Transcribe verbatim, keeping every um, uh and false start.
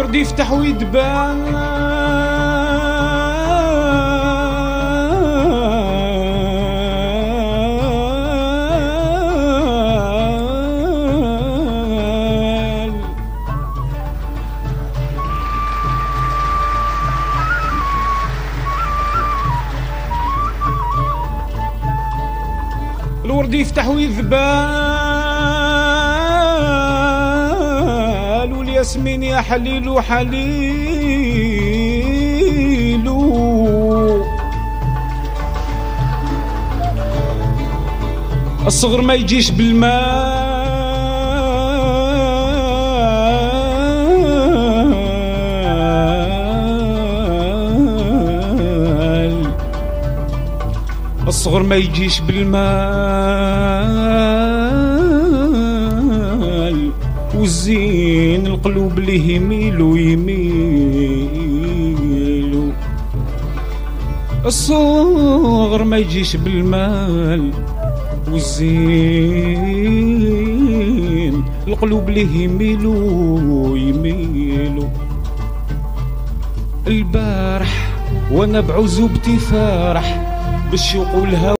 الورد يفتح ويدبان الورد يفتح ويذبال والياسمين يا حليل وحليل الصغر ما يجيش بالمال الصغر ما يجيش بالمال والزين القلوب اللي يميلوا يميلوا الصغر ما يجيش بالمال والزين القلوب اللي يميلوا يميلوا البارح وانا بعزوبتي فرح بالشوق والهوى